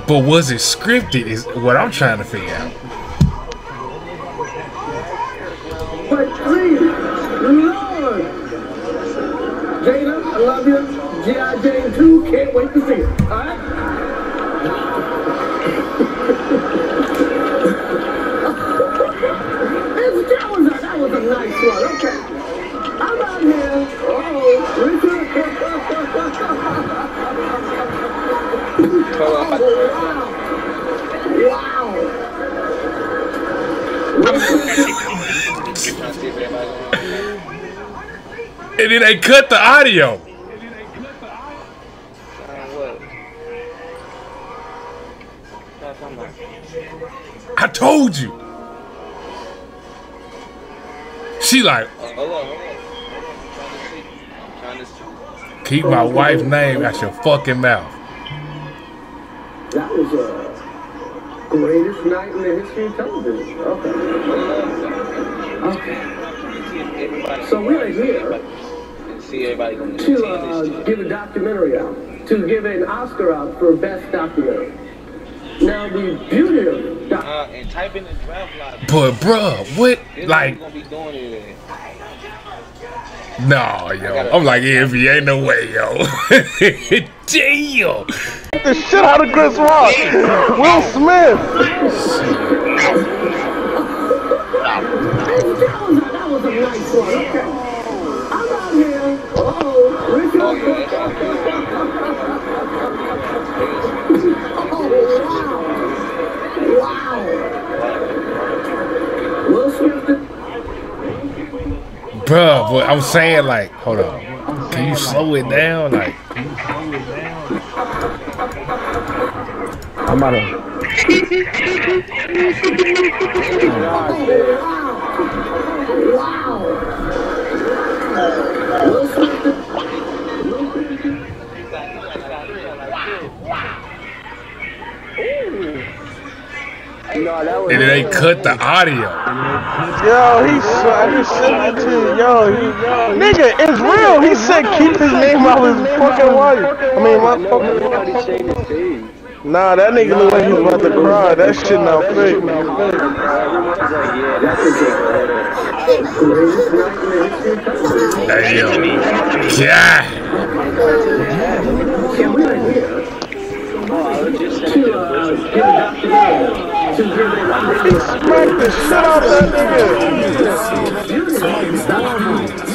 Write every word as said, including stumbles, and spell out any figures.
But was it scripted is what I'm trying to figure out. But please, Lord. Jada, I love you. G I Jane two, can't wait to see it. Alright? that, was a, that was a nice one, okay. I'm out here. Uh-oh, Richard. Oh, wow. Wow. And then they cut the audio. I told you. She like, keep my wife's name out your fucking mouth. That was a greatest night in the history of television. Okay. Okay. So we are here to uh, give a documentary out, to give an Oscar out for best documentary. Now the beauty of it, uh, and type in the draft line. But bruh, what like? Nah, yo. I'm like, yeah, if ain't no way, yo. Damn. The shit out of Chris Rock. Will Smith. That was a nice one. Okay. I'm out here. Uh-oh. Richard. Oh, wow. Wow. Will Smith. Bruh, but I'm saying like, hold on. Can you slow it down? Like, I'm out of. Wow. Will Smith. and then they cut the audio. Yo, he said, I just said that to you. Yo, he, nigga, it's real. He said keep his name out his fucking wife. I mean, my fucking. Nah, that nigga look like he was about to cry. That shit not fake. Hey, yo. Yeah. Smack the shit out of that nigga.